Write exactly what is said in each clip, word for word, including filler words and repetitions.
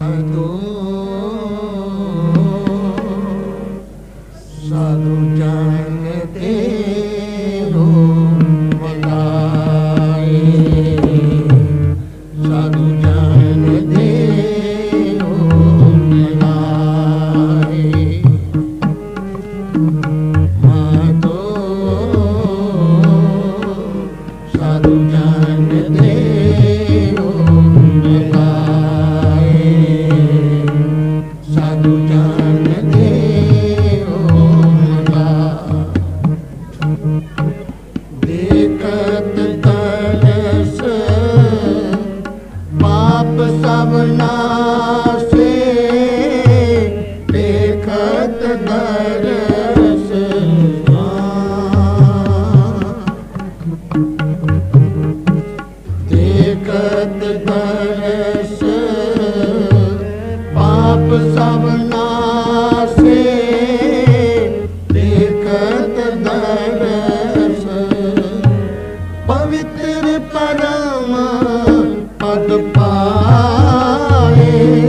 साधु साधु जान तेरो मलाए, साधु जान तेरो मलाए। माधो साधु जान तेरो मलाए, साधु जान तेरो मलाए। देखत तरस पाप सब नासे, देखत तरस देखत तरस पाप सब नासे, देखत तरस पवित्र परम पद पाए।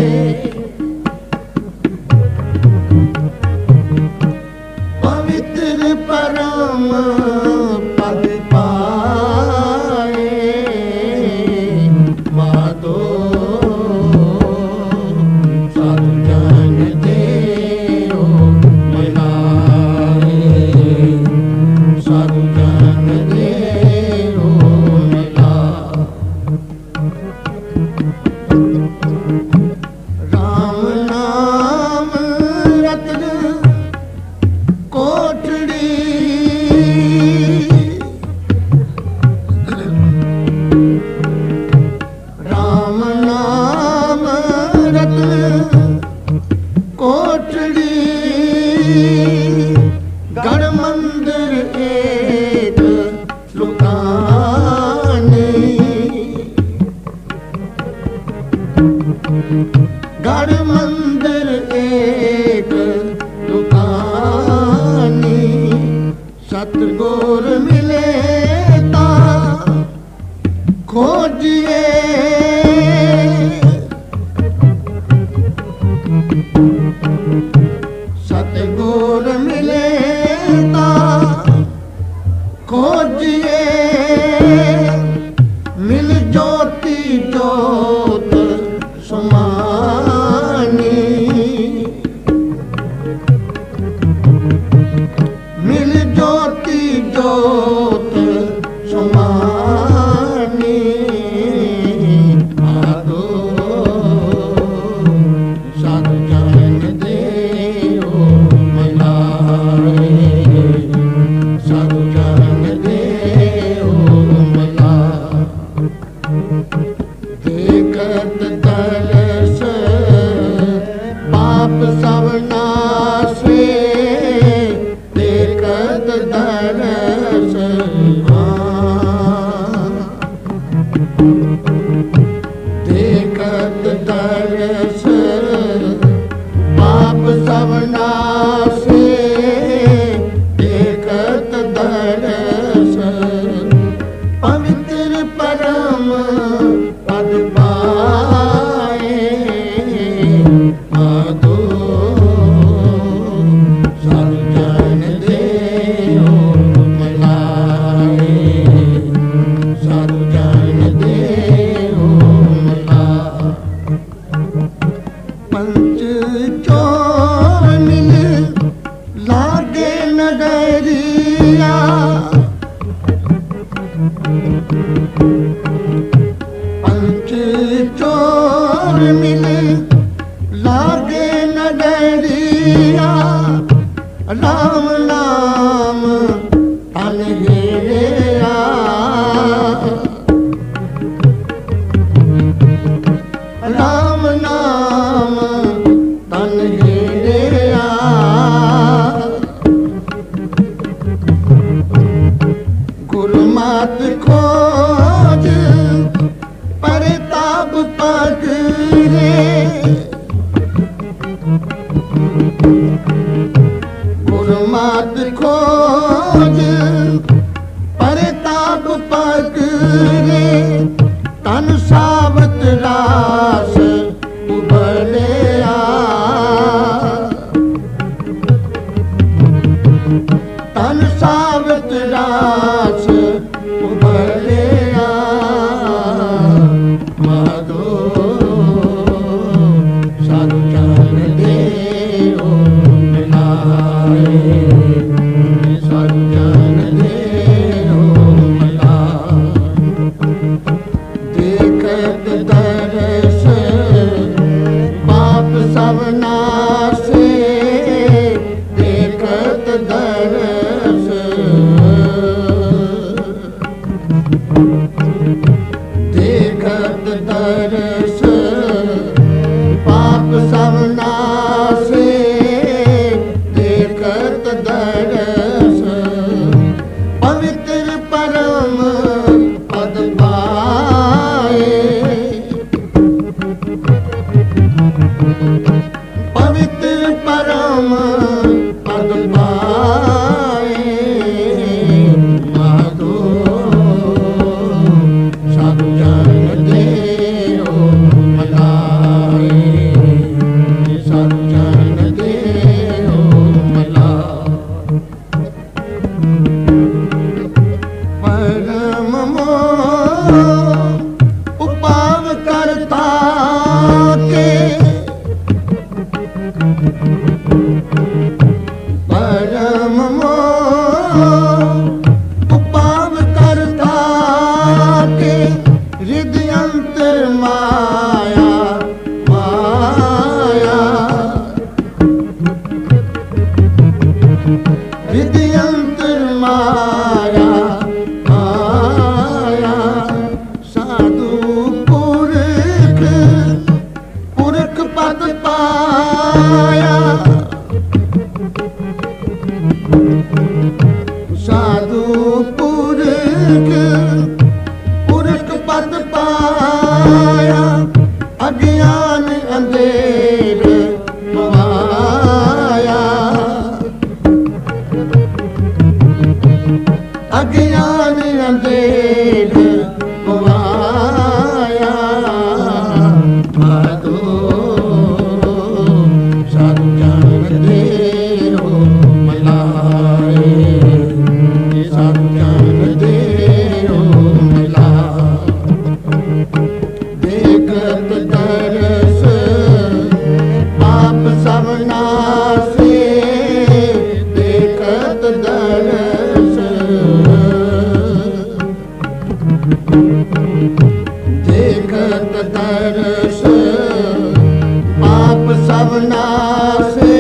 पवित्र परम पद पाए। माधो साधु जान तेरो मलाए, साधु जान तेरो मलाए। राम नाम रत्न कोठड़ी, राम नाम रत्न कोठड़ी, गढ़ मंदिर एक लुकानी, गढ़ मंदिर एक लुकानी। सतगुर मिले ता खोजिए, सतगुर मिले ता खोजिए। मिल ज्योति ज्योत समानी, मिल ज्योति ज्योत समानी। माधो साधु जान तेरो मलाए, साधु जान तेरो मलाए। देखत तरस पाप सब नासे, देखत तरस देखत तरस पाप सब नासे, देखत तरस पवित्र परम पद पाए। माधो साधु जान तेरो मलाए, साधु जान तेरो मलाए। पंच चोर मिल लागे नगरिया, पंच चोर मिल लागे नगरिया। राम नाम तन हेरिया, राम नाम तन हेरिया। गुरुमत खोज परताप पकड़े, गुरुमत खोज परताप पकड़े। तन सावत रास उभर माधो साधु चरण देओ मिलाए, साधु चरण देओ मिलाए। देखत दरस पाप सब नासे, देखत दरस देखत दरस पाप सब नासे, देखत दरस पवित्र परम पद पाए, पवित्र परम पद पाए। माधो साधु चरण देओ मिलाए, साधु चरण देओ मिलाए। परम मोह उपाव करता के, परम मोह उपाव करता के, हृदय अंतर माया माया, हृदय अंतर माया माया। साधु पुरख पुरख पद पाया, साधु पुरख पुरख पद पाया। अज्ञान अंधेर माया, अज्ञान अंधेर माया। माधो साधु चरण देओ मिलाए, साधु चरण देओ मिलाए। देखत दरस पाप सब नासे, देखत दरस देखत दरस पाप सब नासे,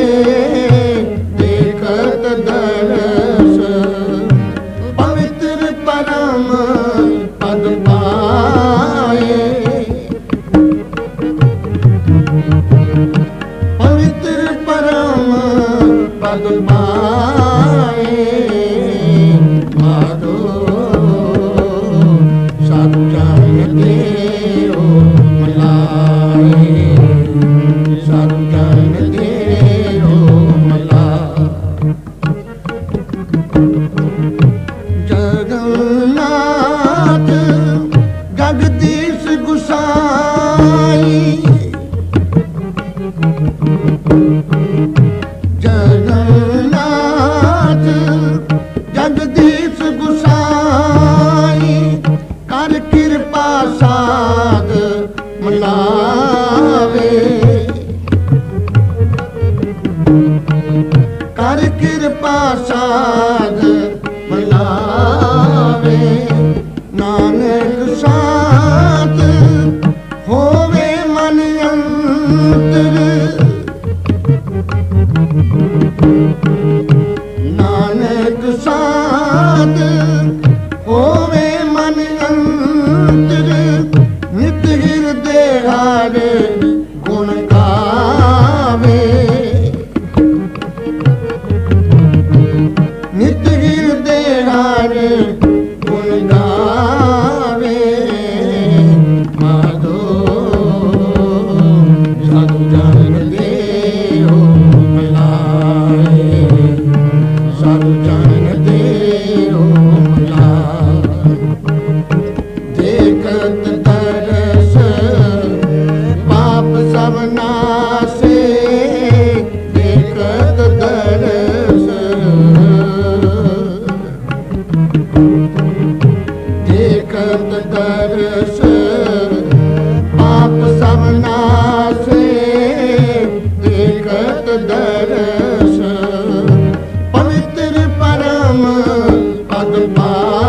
देखत दरस पवित्र परम पद पाए, पवित्र परम पद पाए। माधो साधु चरण देओ मिलाए, साधु चरण देओ मिलाए। जगन्नाथ जगदीश गुसाई, जगन्नाथ जगदीश गुसाई। कर कृपा साध मिलावे, कर कृपा साध मिलावे। नानक साथ होवे मन अंतर, नानक साथ होवे मन अंतर। नित हृदय हर गुण गावे, नित हृदय हर गुण गावे। माधो साधु चरण देओ मिलाए, साधु चरण देओ मिलाए। देखत दरस पाप सब नासे, देखत दरस देखत दरस पाप पाए।